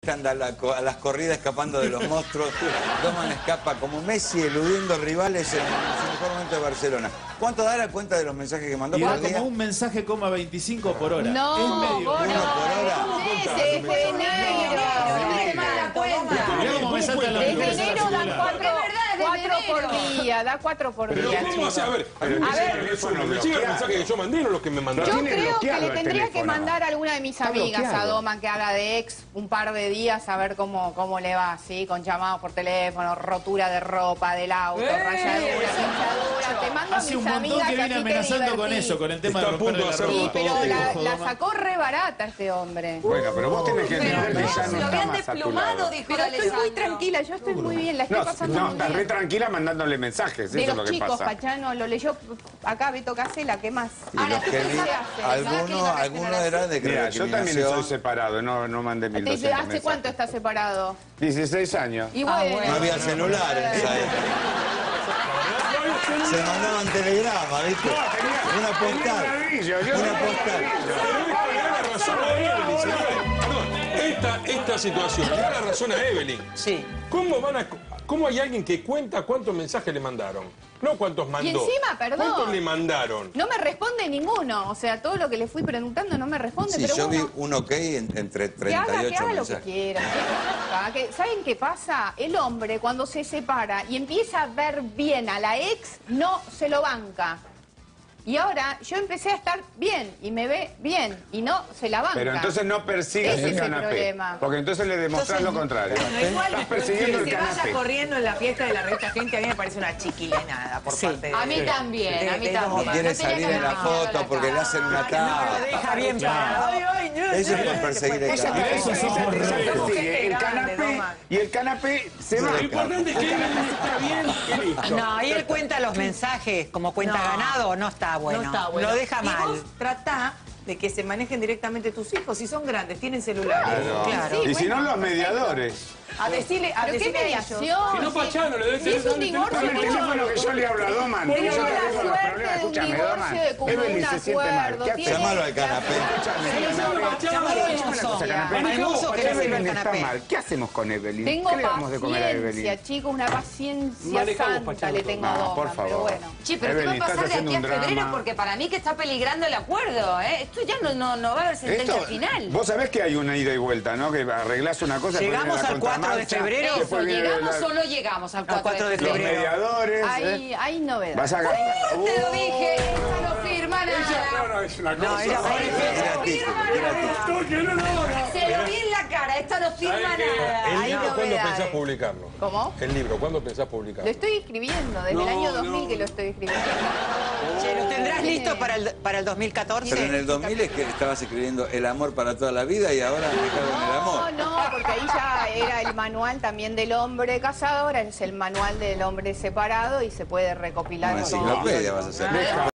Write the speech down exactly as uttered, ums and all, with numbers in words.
anda a, la, a las corridas escapando de los monstruos. Doman escapa como Messi eludiendo rivales en su mejor momento de Barcelona. ¿Cuánto da la cuenta de los mensajes que mandó y por da día? como un mensaje coma veinticinco por hora. No, es medio. vos ¿Uno no. por hora? Desde enero. Mirá cómo me saltan los Desde números. enero dan cuatro, cuatro por día, da cuatro por Pero día, ¿cómo hace? A chicos. ver, a ver, A ver. ¿me siguen el mensaje que yo mandé o los que me mandaron? Yo tiene creo que bloqueado le el tendría que teléfono. mandar a alguna de mis Está amigas a bloqueado. Doman que haga de ex un par de días a ver cómo, cómo le va, ¿sí? Con llamados por teléfono, rotura de ropa, del auto, ¡Eh! rayadura, pinchadura. Te mando a Hace mis un montón amigas que viene así te amenazando con divertís. eso, con el tema Está de a punto romperle de la hacer ropa. Sí, pero Todo, la, dijo la Doman. sacó re barata este hombre. Bueno, pero vos tenés que entender que ya no Lo está habían más a tu desplumado, lado. dijo Pero estoy muy Alessandro. tranquila, yo estoy muy bien, la estoy No, pasando no, muy estás re bien. tranquila mandándole mensajes, eso De es lo los que chicos, pasa. Pachano, lo leyó acá Beto Casela, ¿qué más? Y Ahora, los ¿tú que qué vi- se hace? algunos algunos eran de Mira, yo también estoy discriminación. separado, no, no mandé mil ¿Desde doscientos hace mensajes. cuánto estás separado? dieciséis años. Y Ah, bueno, bueno. No había celular en esa época. Se mandaban telegramas, ¿viste? Una postal. Una postal. Pero le da la razón a Evelyn, señores. Perdón, esta, esta situación le da la razón a Evelyn. Sí. ¿Cómo, van a, ¿Cómo hay alguien que cuenta cuántos mensajes le mandaron? No cuántos mandó. Y encima, perdón. ¿Cuántos le mandaron? no me responde ninguno. O sea, todo lo que le fui preguntando no me responde. Sí, pero yo vi uno, un ok en- entre que haga, treinta y que ocho haga lo que mensajes. quiera. Que- ¿Saben qué pasa? El hombre, cuando se separa y empieza a ver bien a la ex, no se lo banca. Y ahora yo empecé a estar bien y me ve bien y no se la banca. Pero entonces no persigas Ese el es el canapé. problema. Porque entonces le demostrás lo contrario. Bueno, igual Estás persiguiendo que el se vaya canapé. corriendo en la fiesta de la reta gente a mí me parece una chiquilenada por parte de... A mí también, de- a mí de también. No quiere No tenía salir que en la haber bajado foto la porque le cara. hacen una No lo tapa. deja bien parado. Ay, ay, no, Eso es no, por no, perseguir el Ella canapé. te- Eso ella sí, te- ella ella te- persigue el grande, canapé Doman. y el canapé se va. Lo importante es que Evelyn está bien y listo. No, y él cuenta los mensajes como cuenta No. ganado, no está bueno. No está bueno. Lo deja Y mal. vos tratá de que se manejen directamente tus hijos. Si son grandes, tienen celulares. Claro. Y si no, los mediadores. A decirle, a ¿Pero qué decirle a ellos. mediación? Si no, Pachano le debe Si tener es un divorcio, Dame el teléfono que yo le hablo a Doman. que Tengo yo te la arreglo los suerte problemas. de un Escúchame, divorcio Doman. de común Evelyn se siente mal. acuerdo. ¿Qué tiene- hace? Llamalo al canapé. Escúchame, Llámalo, canapé. llámalo al Escúchame una mozo. cosa, canapé. Al mozo que le sirve el Evelyn está canapé. mal. ¿Qué hacemos con Evelyn? Tengo ¿Qué le damos de comer a paciencia, Evelyn? chicos, una paciencia Manejamos, santa Pachano, le tengo a No, Doman, por favor. pero bueno. Che, pero Evelyn, ¿qué va a estás pasar de aquí a haciendo un febrero? drama. Porque para mí que está peligrando el acuerdo, ¿eh? Esto ya no, no, no va a haber sentencia Esto, final. vos sabés que hay una ida y vuelta, ¿no? Que arreglás una cosa. después Llegamos viene la al cuatro de contramarcha, febrero. Eso, después viene ¿llegamos la- o no llegamos al Al cuatro de Los febrero? mediadores. ¿eh? Hay, hay novedades. Vas a Te lo dije, esta no firma nada. No, no, es una cosa. No, ella Tira título, tira título. Se lo vi en la cara, esta no firma ¿Sabés qué? nada. ¿El Hay libro cuándo novedades. pensás publicarlo? ¿Cómo? El libro, ¿cuándo pensás Lo publicarlo? estoy escribiendo, desde el año dos mil que lo estoy escribiendo. Che, ¿lo tendrás listo para el, para el dos mil catorce? Pero en el dos mil es que estabas escribiendo el amor para toda la vida y ahora me cago en el No, amor. no, porque ahí ya era el manual también del hombre casado, ahora es el manual del hombre separado y se puede recopilar Una todo. enciclopedia vas a hacer.